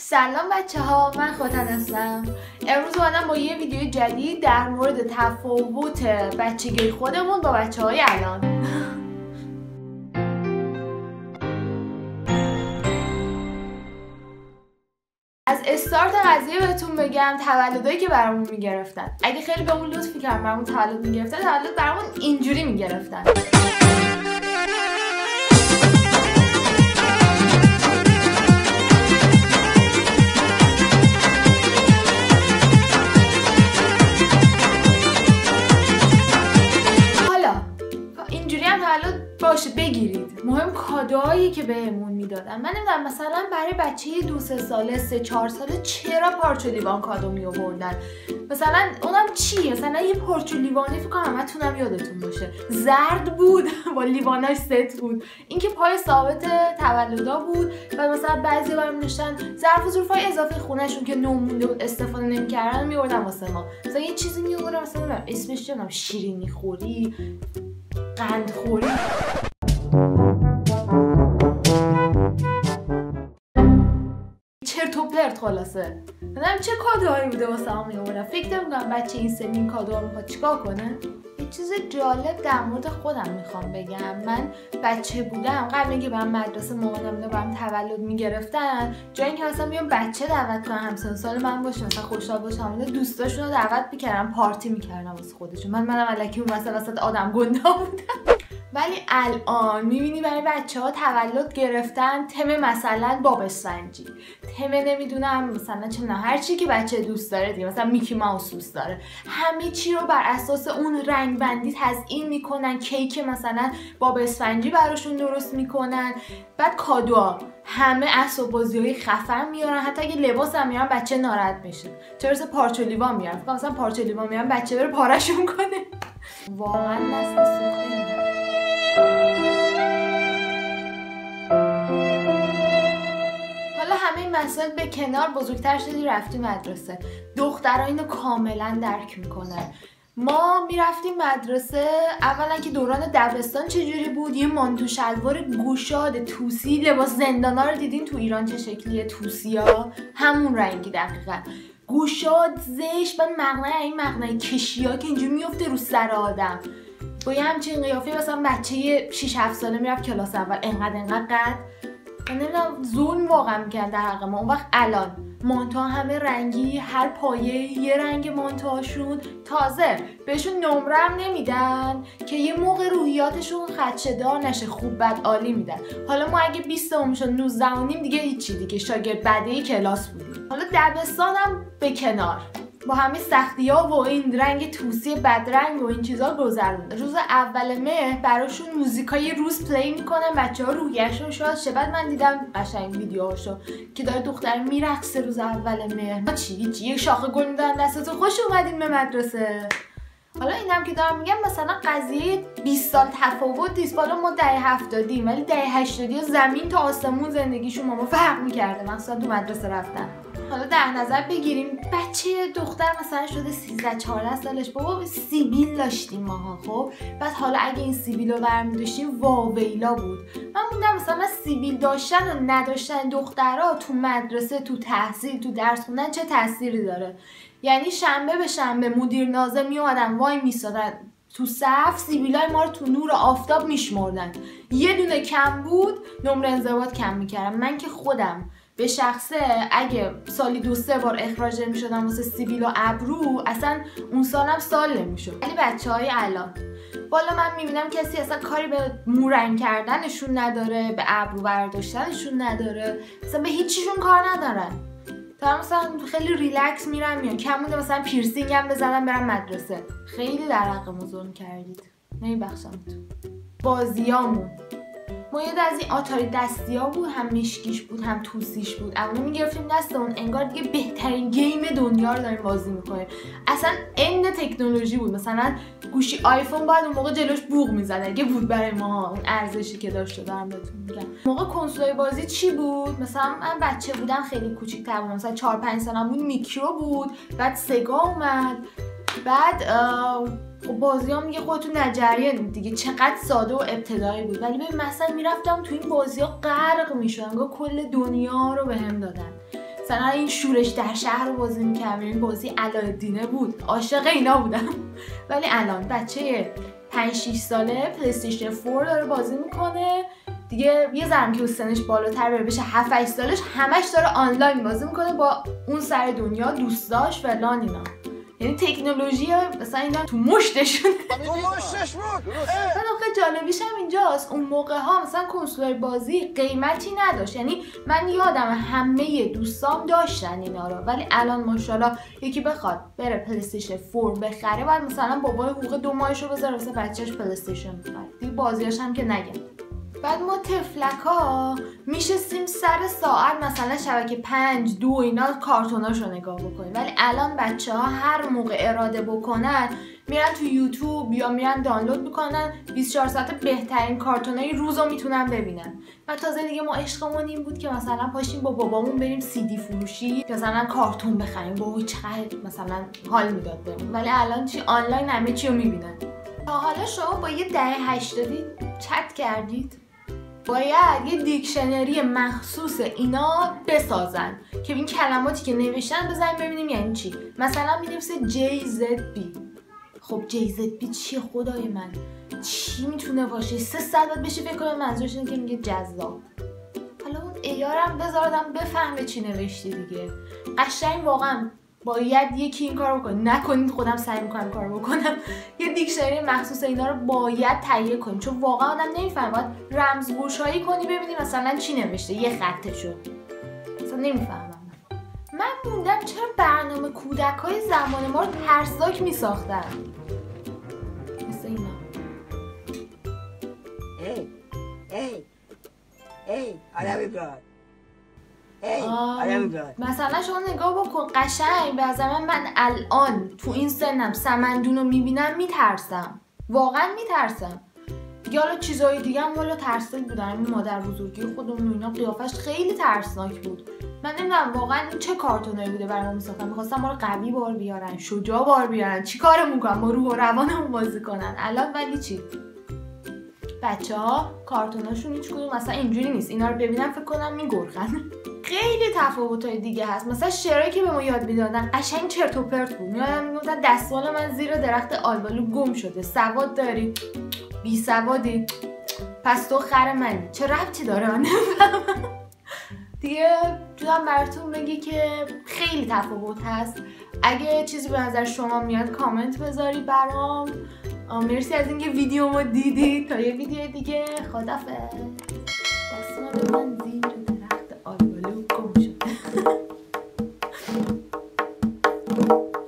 سلام بچه ها، من خوتن هستم. امروز اومدم با یه ویدیو جدید در مورد تفاوت بچگی خودمون با بچه های الان. از استارت قضیه بهتون بگم تولدایی که برامون میگرفتن. اگه خیلی بهمون لطف کردن برامون تولد میگرفتن، تولد برامون اینجوری میگرفتن. باشه بگیرید. مهم کادوهایی که بهمون میدادن. من نمیدونم مثلا برای بچه 2-3 ساله 3-4 ساله چرا پارچ و لیوان کادو می آوردن. مثلا اونم چی؟ مثلا یه پارچ و لیوانی فکر کنم همتونم یادتون باشه. زرد بود با لیواناش ست بود. این که پای ثابت تولدا بود و مثلا بعضی برام نوشتن ظرف و ظروفای اضافه خونهشون که نون مونده بود استفاده نمی‌کردن می‌آوردن واسه ما. مثلا یه چیزی می‌آوردن مثلا اسمش چه شیرینی خوری، قند خوری. چرت و پرت خلاصه. منم چه کادوهایی بوده واسه هم می‌آوردن. فکر نمی‌کنم بچه این سنی این کادوها می‌خواد چیکار کنه. یه چیز جالب در مورد خودم میخوام بگم. من بچه بودم قبل اینکه برم مدرسه مامانم اینا برام تولد میگرفتن، جای اینکه مثلا بیام بچه دعوت کنم همسن سال من باشه مثلا خوشحال باشم، اینا دوستاشون رو دعوت میکردم پارتی میکردم واسه خودشون. منم الکی اون وسط آدم گندا بودم. ولی الان میبینی برای بچه‌ها تولد گرفتن تم مثلا باب اسفنجی، تم نمیدونم مثلا چه نه هر چی که بچه دوست داره دیگه، مثلا میکی ماوس دوست داره، همه چی رو بر اساس اون رنگ بندی تزیین میکنن. کیک مثلا باب اسفنجی براشون درست میکنن. بعد کادوها همه اسباب بازیای خفن میارن، حتی اگه لباس هم میارن بچه ناراحت میشه. چرا پارچ و لیوان میارن؟ فکر کنم مثلا پارچ و لیوان میارن بچه بره پاره‌شون کنه. واقعا نسل سوخته. حالا همه این مسائل به کنار، بزرگتر شدی رفتی مدرسه، دخترها اینو کاملا درک میکنن. ما میرفتیم مدرسه، اولا که دوران دبستان چجوری بود، یه مانتو شلوار گشاد توسی، لباس زندانا رو دیدین تو ایران چه شکلیه، توسیا همون رنگی دقیقاً، گشاد زشت، بعد مقنعه کشیا که اینجوری میفته رو سر آدم، با یه همچین قیافه. مثلا بچه 6-7 ساله میرفت کلاس اول انقدر قد، من نمیدونم ظلم واقعا میکرد در حق ما. اون وقت الان مانتوها همه رنگی، هر پایه یه رنگ مانتوهاشون، تازه بهشون نمره هم نمیدن که یه موقع روحیاتشون خدشه‌دار نشه، خوب بد عالی میدن. حالا ما اگه 20 شد 19 دیگه هیچی دیگه، شاگرد بدهی کلاس بودیم. حالا دبستان هم به کنار، با همه سختی‌ها و این رنگ توسی بدرنگ و این چیزا گذرونده. روز اول مهر براشون موزیکای روز پلی میکنن، بچه‌ها روحیه‌شون شاد شه. بعد من دیدم قشنگ ویدیوهاشو که داره دختر میرقصه روز اول مهر. چی یه شاخه گل میدن دستتون، خوش اومدین به مدرسه. حالا اینم که دارم میگم مثلا قضیه 20 سال تفاوت نیست. بالا ما دهه 70 ولی دهه 80 زمین تا آسمون زندگیشون ما فرق می‌کرده، مثلا تو مدرسه رفتن. حالا در نظر بگیریم بچه دختر مثلا شده 13-14 سالش، بابا سیبیل داشتیم ماها. خب بعد حالا اگه این سیبیل رو برمی‌داشتیم واویلا بود. من موندم مثلا سیبیل داشتن و نداشتن دخترها تو مدرسه، تو تحصیل، تو درس خوندن چه تأثیری داره. یعنی شنبه به شنبه مدیر ناظم میومدن وای میسادن تو صف، سیبیلای ما رو تو نور آفتاب میشمردن. یه دونه کم بود نمره انضباط کم میکردم. من که خودم به شخصه اگه سالی 2-3 بار اخراج نمیشدم واسه سیبیل و ابرو، اصلا اون سالم سال نمیشد. ولی بچه‌های الان بالا من میبینم کسی اصلا کاری به مو رنگ کردنشون نداره، به ابرو برداشتنشون نداره، اصلا به هیچیشون کار ندارن. تا مثلا خیلی ریلکس میرن میان، کم مونده مثلا پیرسینگ هم بزنن برن مدرسه. خیلی در حقمون ظلم کردید، نمیبخشمتون. بازیامون ما یاد از این آتاری دستی ها بود، هم مشکیش بود هم توسیش بود، اما میگرفتیم دستمون انگار دیگه بهترین گیم دنیا رو داریم بازی میکنیم. اصلا عین تکنولوژی بود. مثلا گوشی آیفون باید اون موقع جلوش بوق میزد اگه بود برای ما، اون ارزشی که داشته دارم بهتون میگم. موقع کنسول بازی چی بود؟ مثلا من بچه بودم خیلی کوچیک‌تر بودم، مثلا 4-5 سالم بود، میکرو بود، بعد سگا اومد، بعد بازی ها میگه خودتون نجریه دیگه، چقدر ساده و ابتدایی بود. ولی ببین مثلا میرفتم تو این بازی ها غرق میشدم، کل دنیا رو بهم دادن. مثلا این شورش در شهر رو بازی میکردم، این بازی علایالدینه بود، عاشق اینا بودم. ولی الان بچه 5-6 ساله پلی استیشن 4 داره بازی میکنه دیگه، یه ذره که سنش بالاتر بره بشه 7-8 سالش همش داره آنلاین بازی میکنه با اون سر دنیا دوستاش فلان اینا. یعنی تکنولوژی مثلا اینا تو مشتشون. آخه جالبیش هم اینجاست اون موقع ها مثلا کنسول بازی قیمتی نداشت، یعنی من یادم همه دوستام داشتن اینا رو، ولی الان ماشاءالله یکی بخواد بره پلی استیشن 4 بخره بعد مثلا بابای حقوق 2 ماهشو بذاره واسه بچه‌ش پلی استیشن بخره دیگه، بازیاش هم که نگم. بعد ما تفلکا میشستیم سر ساعت مثلا شبکه 5-2 اینا کارتوناشو نگاه بکنیم، ولی الان بچه ها هر موقع اراده بکنن میرن تو یوتیوب یا میرن دانلود میکنن 24 ساعت بهترین کارتونای روزو میتونن ببینن. و تازه دیگه ما عشقمون این بود که مثلا پاشیم با بابامون بریم CD فروشی مثلا کارتون بخریم، وای چقدر مثلا حال میداد بهمون. ولی الان چی آنلاین همه چی رو میبینن. تا حالا شما با یه دهه 80 چت کردید؟ باید یه دیکشنری مخصوص اینا بسازن که این کلماتی که نوشتن بزنیم ببینیم یعنی چی. مثلا می‌نویسه JZB. خب JZB چیه خدای من؟ چی میتونه باشه؟ 3 ساعت بعد بشه فکر کنم منظورش اینه که میگه جذاب. حالا اون ایارم بذاردم بفهمه چی نوشتی دیگه. قشنگ واقعا باید یکی این کارو بکنه. نکنید خودم سعی میکنم کارو بکنم. یه دیکشنری مخصوص اینا رو باید تهیه کنیم چون واقعا آدم نمیفهمه. باید رمزگشایی کنی ببینی مثلا چی نوشته یه خطشو. مثلا نمیفهمم. من موندم چرا برنامه کودکای زمان ما رو ترسناک میساختن. مثل اینا. مثلا شما نگاه بکن قشنگ به نظر من الان تو این سنم سمندون رو میبینم میترسم، واقعا میترسم دیگه. حالا چیزای دیگه هم والا ترسناک بودن، این مادر بزرگی خودمون و اینا قیافش خیلی ترسناک بود. من نمیدونم واقعا این چه کارتونایی بوده برای ما میساختن، میخواستن ما رو قوی بار بیارن، شجاع بار بیارن، چی کارمون کنن ما روح و روانمون بازی کنن. الان ولی چی بچه‌ها کارتوناشون هیچ کدوم مثلا اینجوری نیست، اینا رو ببینم فکر کنم میگرخن. خیلی تفاوت‌های دیگه هست. مثلا شعرهایی که به ما یاد میدادن قشنگ چرت و پرت بود. میگفتن دستمال من زیر درخت آلبالو گم شده، سواد داری بی سوادی پس تو خر منی. چه ربطی داره من نمی‌فهمم دیگه. جدام براتون بگی که خیلی تفاوت هست. اگه چیزی به نظر شما میاد کامنت بذارید برام. مرسی از اینکه ویدیومو دیدید. تا یه ویدیو دیگه خدافظ. دستمال من زیر درخت آلبالو گم شده.